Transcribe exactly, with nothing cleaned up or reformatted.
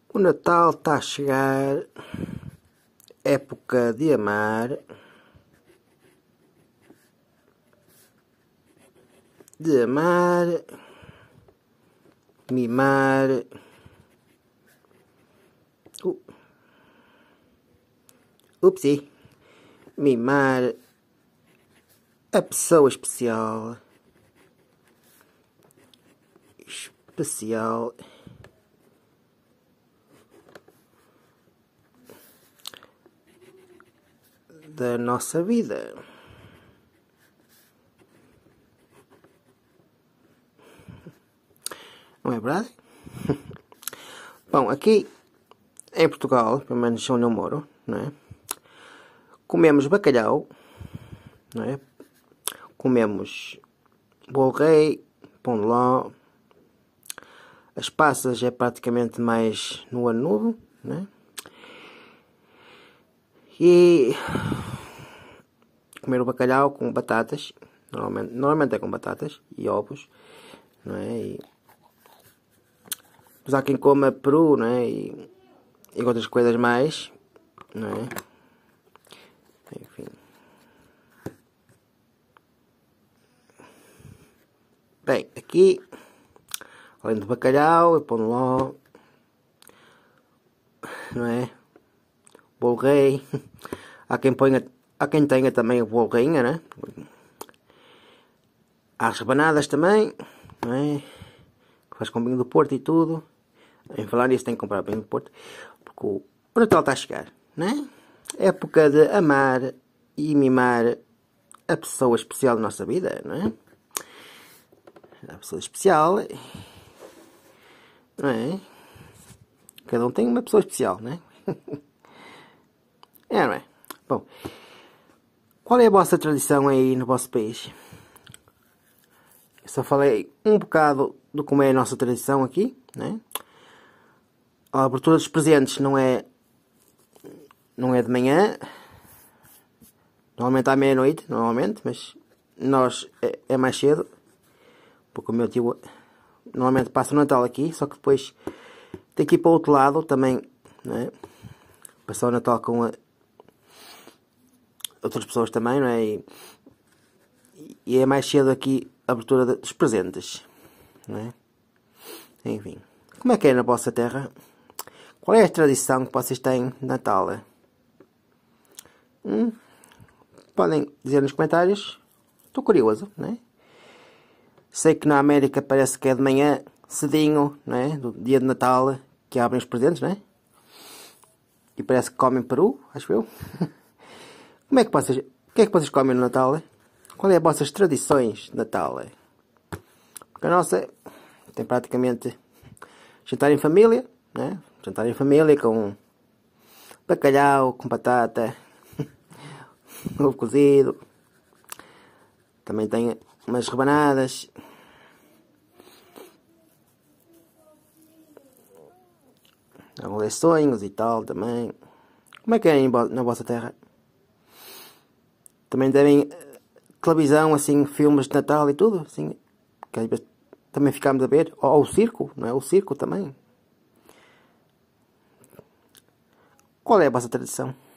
O Natal está a chegar, época de amar, de amar, mimar, uh, upsi, mimar a pessoa especial, especial, da nossa vida. Não é verdade? Bom, aqui em Portugal, pelo menos onde eu moro, não é? Comemos bacalhau, não é? Comemos bolo rei, pão de ló. As passas é praticamente mais no ano novo, né? E comer o bacalhau com batatas, normalmente, normalmente é com batatas e ovos, não é? E, mas há quem coma peru, não é? E, e outras coisas mais, não é? Enfim. Bem, aqui, além do bacalhau e pão de ló, não é? Bolo rei. Há quem ponha, há quem tenha também o bolo rainha, né? Há as rebanadas também, não é? Que faz com vinho do Porto e tudo. Em falar nisso tem que comprar vinho do Porto, porque o, o Natal está a chegar, né? Época de amar e mimar a pessoa especial da nossa vida, não é? A pessoa especial, não é? Cada um tem uma pessoa especial, não é? É, não é? Bom, qual é a vossa tradição aí no vosso país? Eu só falei um bocado do como é a nossa tradição aqui, né? A abertura dos presentes não é não é de manhã, normalmente à meia-noite, normalmente, mas nós é, é mais cedo, porque o meu tio normalmente passa o Natal aqui, só que depois tem que ir para o outro lado também, né? Passar o Natal com a, outras pessoas também, não é? E, e é mais cedo aqui a abertura dos presentes, não é? Enfim, como é que é na vossa terra? Qual é a tradição que vocês têm de Natal? Hum? Podem dizer nos comentários. Estou curioso, não é? Sei que na América parece que é de manhã, cedinho, não é? Do dia de Natal, que abrem os presentes, não é? E parece que comem peru, acho eu. Como é que vocês, o que é que vocês comem no Natal? Qual é as vossas tradições de Natal? Porque a nossa tem praticamente jantar em família, né? Jantar em família com bacalhau, com batata, ovo cozido. Também tem umas rebanadas. Alguns sonhos e tal também. Como é que é na vossa terra? Também devem televisão, assim, filmes de Natal e tudo, assim, que às vezes também ficámos a ver. Ou, ou o circo, não é? O circo também. Qual é a vossa tradição?